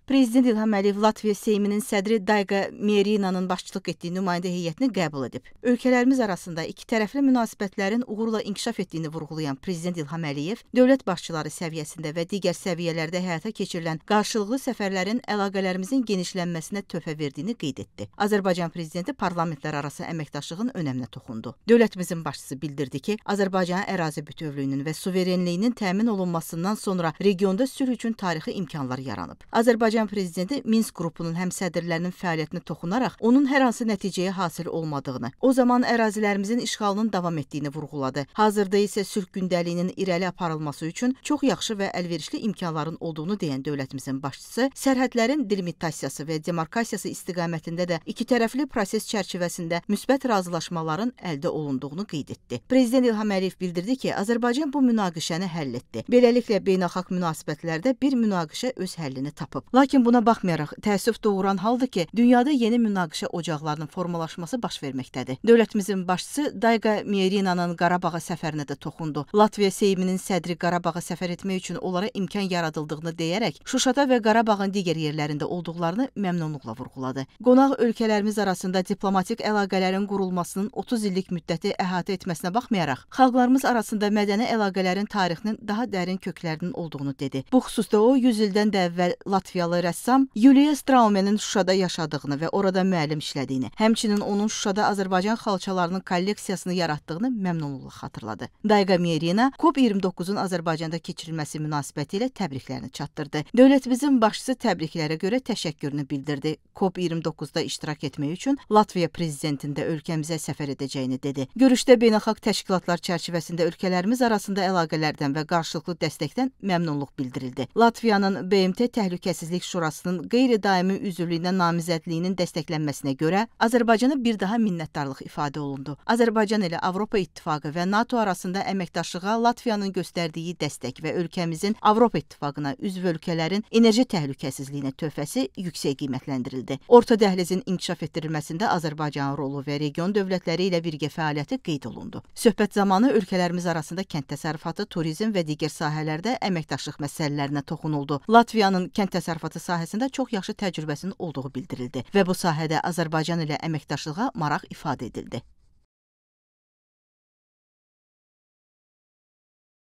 Prezident İlham Əliyev Latviya Seyminin sədri Daiga Mierinanın başçılıq etdiyi nümayəndə heyətini qəbul edib. Ölkələrimiz arasında ikitərəfli münasibətlərin uğurla inkişaf etdiyini vurğulayan Prezident İlham Əliyev, dövlət başçıları səviyyəsində və digər səviyyələrdə həyata keçirilən qarşılıqlı səfərlərin əlaqələrimizin genişlənməsinə töhfə verdiyini qeyd etdi. Azərbaycan Prezidenti parlamentlərarası əməkdaşlığın önəminə toxundu. Dövlətimizin başçısı bildirdi ki, Azərbaycanın ərazi bütövlüyünün və suverenliyinin təmin olunmasından sonra regionda sülh üçün tarixi imkanlar yaranıb. Azərbaycan Prezidenti Minsk qrupunun həmsədrlərinin fəaliyyətinə toxunaraq onun hər hansı nəticəyə hasil olmadığını, o zaman ərazilərimizin işğalının davam etdiyini vurğuladı. Hazırda isə sülh gündəliyinin irəli aparılması üçün çox yaxşı və əlverişli imkanların olduğunu deyən dövlətimizin başçısı, sərhədlərin delimitasiyası və demarkasiyası istiqamətində də ikitərəfli proses çərçivəsində müsbət razılaşmaların əldə olunduğunu qeyd etdi. Prezident İlham Əliyev bildirdi ki, Azərbaycan bu münaqişəni həll etdi. Beləliklə, beynəlxalq münasibətlərdə bir münaqişə öz həllini tapıb. Lakin buna baxmayaraq, təəssüf doğuran haldır ki, dünyada yeni münaqişə ocaqlarının formalaşması baş verməkdədir. Dövlətimizin başçısı Daiga Mierinanın Qarabağa səfərinə də toxundu. Latviya Seyminin sədri Qarabağa səfər etmək üçün onlara imkan yaradıldığını deyərək, Şuşada və Qarabağın digər yerlərində olduqlarını məmnunluqla vurğuladı. Qonaq ölkələrimiz arasında diplomatik əlaqələrin qurulmasının 30 illik müddəti əhatə etməsinə baxmayaraq, xalqlarımız arasında mədəni əlaqələrin tarixinin daha dərin köklərinin olduğunu dedi. Bu xüsusda o, 100 ildən də əvvəl Latviyalı rəssam Yuliya Straumenin Şuşada yaşadığını və orada müəllim işlədiyini, həmçinin onun Şuşada Azərbaycan xalçalarının kolleksiyasını yaratdığını məmnunluqla xatırladı. Daiga Mierina COP29-un Azərbaycanda keçirilməsi münasibətilə təbriklərini çatdırdı. Dövlətimizin başçısı təbriklərə görə təşəkkürünü bildirdi. COP29-da iştirak etmək üçün Latviya prezidentinin də ölkəmizə səfər edəcəyini dedi. Görüşdə beynəlxalq təşkilatlar çərçivəsində ölkələrimiz arasında əlaqələrdən və qarşılıqlı dəstəkdən məmnunluq bildirildi. Latviyanın BMT Təhlükəsizlik Şurasının qeyri-daimi üzvlüyünə namizədliyinin dəstəklənməsinə görə Azərbaycana bir daha minnətdarlıq ifadə olundu. Azərbaycan ilə Avropa İttifaqı və NATO arasında əməkdaşlığa Latviyanın göstərdiyi dəstək və ölkəmizin Avropa İttifaqına üzv ölkələrin enerji təhlükəsizliyinə töhfəsi yüksək qiymətləndirildi. Orta dəhlizin inkişaf etdirilməsində Azərbaycanın rolu və region dövlətləri ilə birgə fəaliyyəti qeyd olundu. Söhbət zamanı ölkələrimiz arasında kənd təsərrüfatı, turizm və digər sahələrdə əməkdaşlıq məsələlərinə toxunuldu. Latviyanın kənd təsərrüfatı sahəsində çox yaxşı təcrübəsinin olduğu bildirildi və bu sahədə Azərbaycan ilə əməkdaşlığa maraq ifadə edildi.